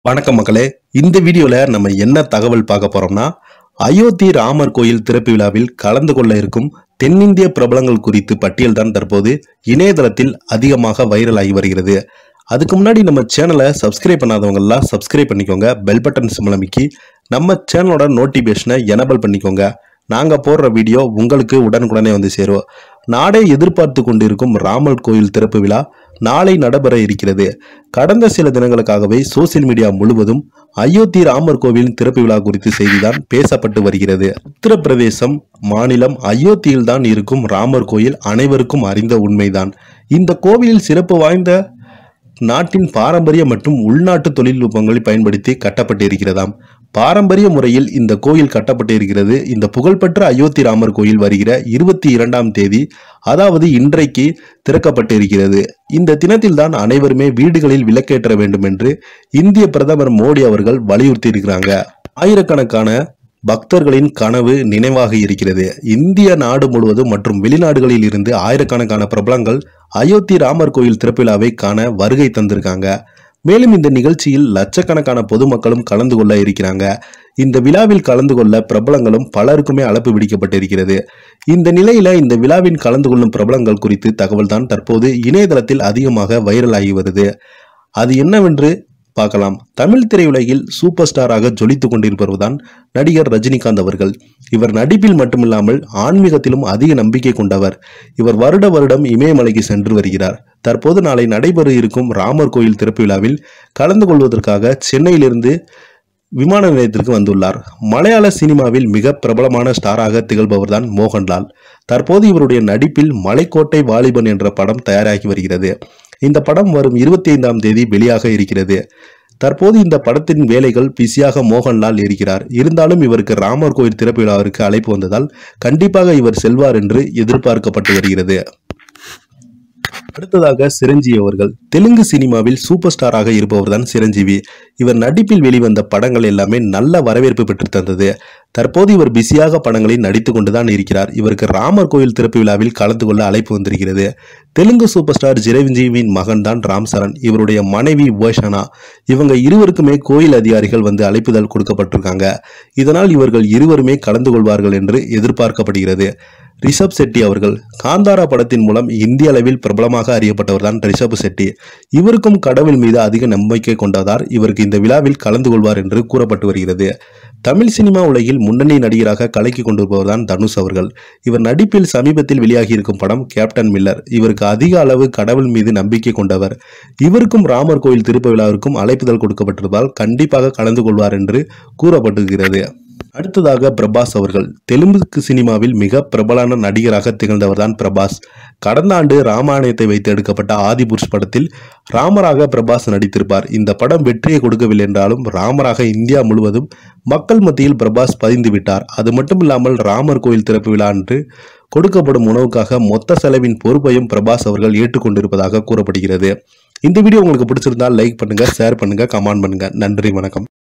வணக்கம் மக்களே. இந்த வீடியோல நம்ம என்ன தகவல் பார்க்க போறோம்னா, அயோத்தி ராமர் கோயில் திறப்பு விழாவில் கலந்து கொள்ள இருக்கும் தென்னிந்திய பிரபலங்கள் குறித்து பட்டியல் தான் தற்போது இணையதளத்தில் அதிகமாக வைரல் ஆகி வருகிறது. அதுக்கு முன்னாடி நம்ம சேனலை சப்ஸ்கிரைப் பண்ணாதவங்க எல்லாம் சப்ஸ்கிரைப் பண்ணிக்கோங்க. பெல் பட்டன் சிம்பல் அமைக்கி நம்ம சேனலோட நோட்டிபிகேஷனை எனேபிள் பண்ணிக்கோங்க. நாங்க போடுற வீடியோ உங்களுக்கு உடனுக்குடனே வந்து சேரும். நாடே எதிர்பார்த்து கொண்டிருக்கும் ராமர் கோயில் திறப்பு விழா நாளை நடைபெற இருக்கிறது. கடந்த சில தினங்களுக்காகவே சோசியல் மீடியா முழுவதும் அயோத்தி ராமர் கோவிலின் திறப்பு விழா குறித்து செய்திதான் பேசப்பட்டு வருகிறது. உத்தரப்பிரதேசம் மாநிலம் அயோத்தியில் தான் இருக்கும் ராமர் கோயில் அனைவருக்கும் அறிந்த உண்மைதான். இந்த கோவிலில் சிறப்பு வாய்ந்த நாட்டின் பாரம்பரிய மற்றும் உள்நாட்டு தொழில்நுட்பங்களை பயன்படுத்தி கட்டப்பட்டிருக்கிறதாம். பாரம்பரிய முறையில் இந்த கோயில் கட்டப்பட்டிருக்கிறது. இந்த புகழ்பெற்ற அயோத்தி ராமர் கோயில் வருகிற 22ஆம் தேதி, அதாவது இன்றைக்கு திறக்கப்பட்டிருக்கிறது. இந்த தினத்தில் தான் அனைவருமே வீடுகளில் விளக்கேற்ற வேண்டும் என்று இந்திய பிரதமர் மோடி அவர்கள் வலியுறுத்தி இருக்கிறாங்க. ஆயிரக்கணக்கான பக்தர்களின் கனவு நினைவாக இருக்கிறது. இந்திய நாடு முழுவதும் மற்றும் வெளிநாடுகளில் இருந்து ஆயிரக்கணக்கான பிரபலங்கள் அயோத்தி ராமர் கோயில் திறப்பு விழாவை காண வருகை தந்திருக்காங்க. மேலும் இந்த நிகழ்ச்சியில் லட்சக்கணக்கான பொதுமக்களும் கலந்து கொள்ள இருக்கிறாங்க. இந்த விழாவில் கலந்து கொள்ள பிரபலங்களும் பலருக்குமே அழைப்பு விடுக்கப்பட்டிருக்கிறது. இந்த நிலையில இந்த விழாவில் கலந்து கொள்ளும் பிரபலங்கள் குறித்து தகவல் தான் தற்போது இணையதளத்தில் அதிகமாக வைரல் ஆகி வருது. அது என்னவென்று பார்க்கலாம். தமிழ் திரையுலகில் சூப்பர் ஸ்டாராக ஜொலித்துக் கொண்டிருப்பவர்தான் நடிகர் ரஜினிகாந்த் அவர்கள். இவர் நடிப்பில் மட்டுமில்லாமல் ஆன்மீகத்திலும் அதிக நம்பிக்கை கொண்டவர். இவர் வருடம் இமயமலைக்கு சென்று வருகிறார். தற்போது நாளை நடைபெற இருக்கும் ராமர் கோயில் திறப்பு விழாவில் கலந்து கொள்வதற்காக சென்னையிலிருந்து விமான நிலையத்திற்கு வந்துள்ளார். மலையாள சினிமாவில் மிக பிரபலமான ஸ்டாராக திகழ்பவர்தான் மோகன்லால். தற்போது இவருடைய நடிப்பில் மலைக்கோட்டை வாலிபன் என்ற படம் தயாராகி வருகிறது. இந்த படம் வரும் 25ஆம் தேதி வெளியாக இருக்கிறது. தற்போது இந்த படத்தின் வேலைகள் பிஸியாக மோகன்லால் இருக்கிறார். இருந்தாலும் இவருக்கு ராமர் கோயில் திறப்பு விழாவிற்கு அழைப்பு வந்ததால் கண்டிப்பாக இவர் செல்வார் என்று எதிர்பார்க்கப்பட்டு வருகிறது. அடுத்ததாக சிரஞ்சீவி அவர்கள். தெலுங்கு சினிமாவில் சூப்பர் ஸ்டாராக இருப்பவர் தான் சிரஞ்சீவி. இவர் நடிப்பில் வெளிவந்த படங்கள் எல்லாமே நல்ல வரவேற்பு பெற்று தந்தது. தற்போது இவர் பிஸியாக படங்களில் நடித்துக் கொண்டுதான் இருக்கிறார். இவருக்கு ராமர் கோயில் திறப்பு விழாவில் கலந்து கொள்ள அழைப்பு வந்திருக்கிறது. தெலுங்கு சூப்பர் ஸ்டார் சிரஞ்சீவியின் மகன் தான் ராம் சரண். இவருடைய மனைவி உபாசனா. இவங்க இருவருக்குமே கோயில் அதிகாரிகள் வந்து அழைப்புதல் கொடுக்கப்பட்டிருக்காங்க. இதனால் இவர்கள் இருவருமே கலந்து கொள்வார்கள் என்று எதிர்பார்க்கப்படுகிறது. ரிஷப் செட்டி அவர்கள். காந்தாரா படத்தின் மூலம் இந்திய அளவில் பிரபலமாக அறியப்பட்டவர் தான் ரிஷப் செட்டி. இவருக்கும் கடவுள் மீது அதிக நம்பிக்கை கொண்டதால் இவருக்கு இந்த விழாவில் கலந்து கொள்வார் என்று கூறப்பட்டு வருகிறது. தமிழ் சினிமா உலகில் முன்னணி நடிகராக கலக்கி கொண்டிருப்பவர் தான் தனுஷ் அவர்கள். இவர் நடிப்பில் சமீபத்தில் வெளியாகி இருக்கும் படம் கேப்டன் மில்லர். இவருக்கு அதிக அளவு கடவுள் மீது நம்பிக்கை கொண்டவர். இவருக்கும் ராமர் கோயில் திறப்பு விழாவிற்கும் அழைப்புதல் கொடுக்கப்பட்டிருப்பதால் கண்டிப்பாக கலந்து கொள்வார் என்று கூறப்பட்டிருக்கிறது. அடுத்ததாக பிரபாஸ் அவர்கள். தெலுங்கு சினிமாவில் மிக பிரபலமான நடிகராக திகழ்ந்தவர் தான் பிரபாஸ். கடந்த ஆண்டு ராமாயணத்தை வைத்து எடுக்கப்பட்ட ஆதிபுருஷ் படத்தில் ராமராக பிரபாஸ் நடித்திருப்பார். இந்த படம் வெற்றியை கொடுக்கவில்லை என்றாலும் ராமராக இந்தியா முழுவதும் மக்கள் மத்தியில் பிரபாஸ் பதிந்து விட்டார். அது மட்டுமில்லாமல் ராமர் கோயில் திறப்பு விழா அன்று கொடுக்கப்படும் உணவுக்காக மொத்த செலவின் பொறுப்பையும் பிரபாஸ் அவர்கள் ஏற்றுக்கொண்டிருப்பதாக கூறப்படுகிறது. இந்த வீடியோ உங்களுக்கு பிடிச்சிருந்தால் லைக் பண்ணுங்க, ஷேர் பண்ணுங்க, கமெண்ட் பண்ணுங்க. நன்றி, வணக்கம்.